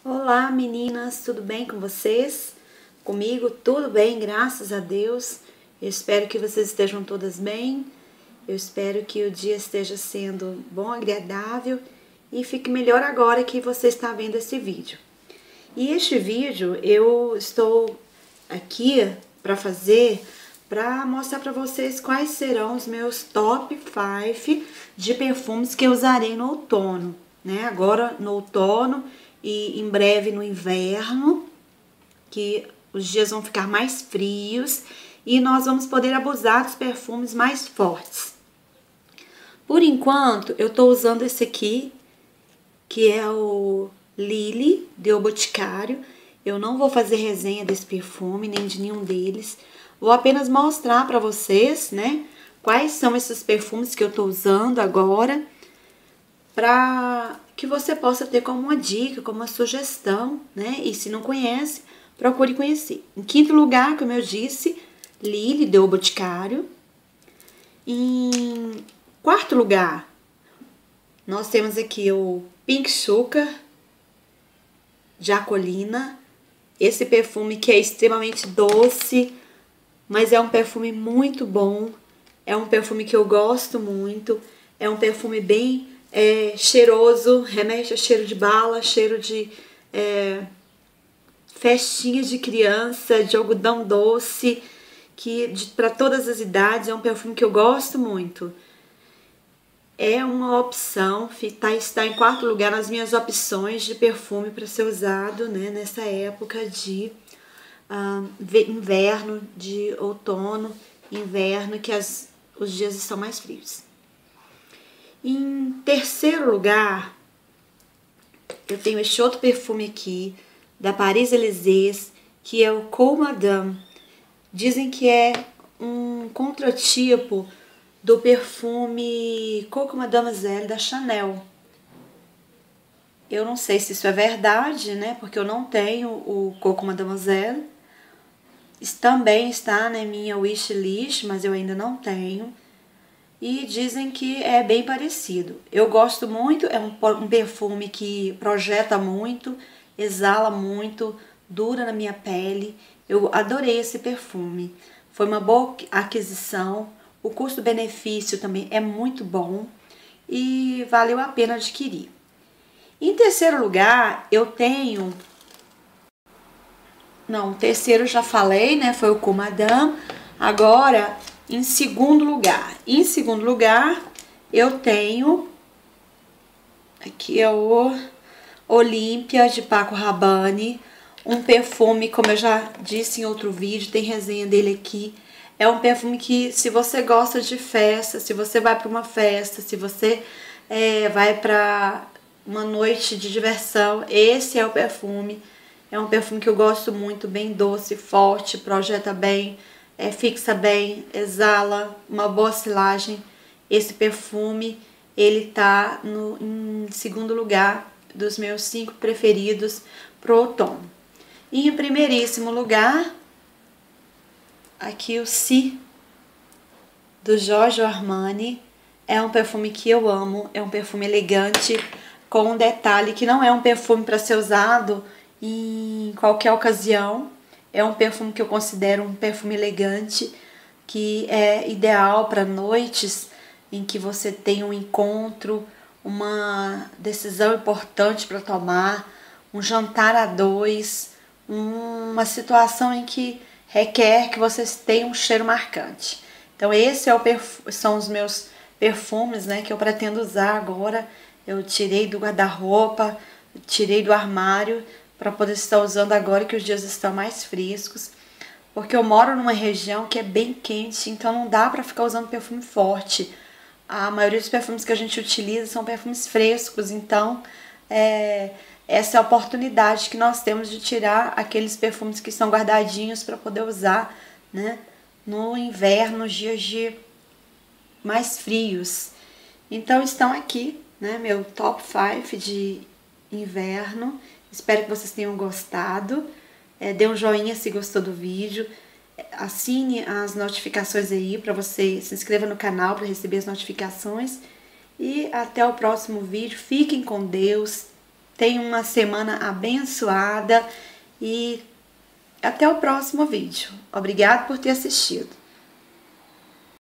Olá meninas, tudo bem com vocês? Comigo tudo bem, graças a Deus. Eu espero que vocês estejam todas bem. Eu espero que o dia esteja sendo bom, agradável e fique melhor agora que você está vendo esse vídeo. E este vídeo eu estou aqui para mostrar para vocês quais serão os meus top 5 de perfumes que eu usarei no outono, né? Agora no outono e em breve no inverno, que os dias vão ficar mais frios e nós vamos poder abusar dos perfumes mais fortes. Por enquanto, eu tô usando esse aqui, que é o Lily, do Boticário. Eu não vou fazer resenha desse perfume, nem de nenhum deles. Vou apenas mostrar pra vocês, né, quais são esses perfumes que eu tô usando agora, pra que você possa ter como uma dica, como uma sugestão, né? E se não conhece, procure conhecer. Em quinto lugar, como eu disse, Lily, do Boticário. Em quarto lugar, nós temos aqui o Pink Sugar, Jacolina. Esse perfume que é extremamente doce, mas é um perfume muito bom. É um perfume que eu gosto muito. É um perfume bem cheiroso, remete a cheiro de bala, cheiro de festinha de criança, de algodão doce, que para todas as idades é um perfume que eu gosto muito. É uma opção, está em quarto lugar nas minhas opções de perfume para ser usado, né, nessa época de inverno, de outono, inverno, que os dias estão mais frios. Em terceiro lugar, eu tenho este outro perfume aqui, da Paris Élysées, que é o Coco Madame. Dizem que é um contratipo do perfume Coco Mademoiselle da Chanel. Eu não sei se isso é verdade, né? Porque eu não tenho o Coco Mademoiselle. Isso também está na minha wishlist, mas eu ainda não tenho. E dizem que é bem parecido. Eu gosto muito, é um perfume que projeta muito, exala muito, dura na minha pele. Eu adorei esse perfume. Foi uma boa aquisição. O custo-benefício também é muito bom e valeu a pena adquirir. Em terceiro lugar, eu tenho... Não, o terceiro eu já falei, né? Foi o Coco Madame. Agora, em segundo lugar. Em segundo lugar, eu tenho... Aqui é o Olímpia, de Paco Rabanne. Um perfume, como eu já disse em outro vídeo, tem resenha dele aqui. É um perfume que, se você gosta de festa, se você vai para uma festa, se você vai para uma noite de diversão, esse é o perfume. É um perfume que eu gosto muito, bem doce, forte, projeta bem, fixa bem, exala, uma boa silagem. Esse perfume, ele tá em segundo lugar dos meus 5 preferidos pro outono. E em primeiríssimo lugar, aqui o Si, do Giorgio Armani. É um perfume que eu amo, é um perfume elegante, com um detalhe que não é um perfume para ser usado em qualquer ocasião. É um perfume que eu considero um perfume elegante, que é ideal para noites em que você tem um encontro, uma decisão importante para tomar, um jantar a dois, uma situação em que requer que vocês tenham um cheiro marcante. Então esse são os meus perfumes, né, que eu pretendo usar agora. Eu tirei do guarda-roupa, tirei do armário para poder estar usando agora que os dias estão mais frescos. Porque eu moro numa região que é bem quente, então não dá para ficar usando perfume forte. A maioria dos perfumes que a gente utiliza são perfumes frescos, então essa é a oportunidade que nós temos de tirar aqueles perfumes que estão guardadinhos para poder usar, né, no inverno, nos dias mais frios. Então estão aqui, né, meu top 5 de inverno. Espero que vocês tenham gostado. Dê um joinha se gostou do vídeo. Assine as notificações aí para você, se inscreva no canal para receber as notificações. E até o próximo vídeo. Fiquem com Deus. Tenha uma semana abençoada e até o próximo vídeo. Obrigado por ter assistido.